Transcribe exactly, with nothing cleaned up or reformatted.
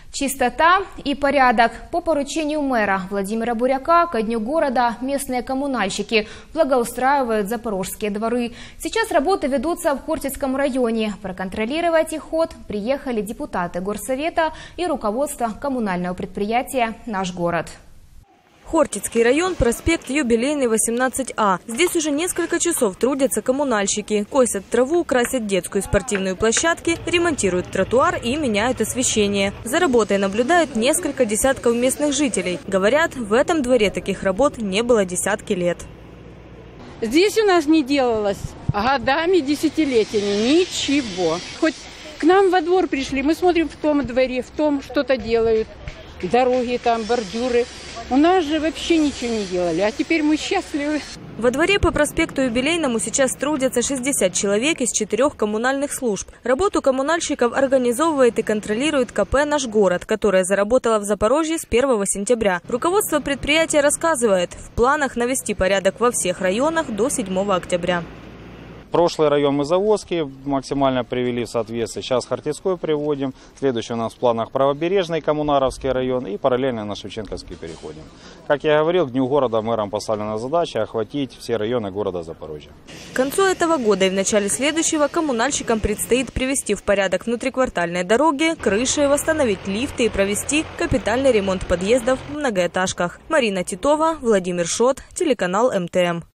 Чистота и порядок. По поручению мэра Владимира Буряка ко дню города местные коммунальщики благоустраивают запорожские дворы. Сейчас работы ведутся в Хортицком районе. Проконтролировать их ход приехали депутаты горсовета и руководство коммунального предприятия «Наш город». Хортицкий район, проспект Юбилейный, восемнадцать А. Здесь уже несколько часов трудятся коммунальщики. Косят траву, красят детскую и спортивную площадки, ремонтируют тротуар и меняют освещение. За работой наблюдают несколько десятков местных жителей. Говорят, в этом дворе таких работ не было десятки лет. Здесь у нас не делалось годами, десятилетиями ничего. Хоть к нам во двор пришли, мы смотрим в том дворе, в том что-то делают. Дороги там, бордюры. У нас же вообще ничего не делали, а теперь мы счастливы. Во дворе по проспекту Юбилейному сейчас трудятся шестьдесят человек из четырех коммунальных служб. Работу коммунальщиков организовывает и контролирует ка пэ «Наш город», которое заработало в Запорожье с первого сентября. Руководство предприятия рассказывает, в планах навести порядок во всех районах до седьмого октября. Прошлый район мы Заводский максимально привели в соответствие. Сейчас Хортицкой приводим. Следующий у нас в планах Правобережный, Коммунаровский район и параллельно на Шевченковский переходим. Как я говорил, к дню города мэром поставлена задача охватить все районы города Запорожья. К концу этого года и в начале следующего коммунальщикам предстоит привести в порядок внутриквартальные дороги, крыши, восстановить лифты и провести капитальный ремонт подъездов в многоэтажках. Марина Титова, Владимир Шот, телеканал эм тэ эм.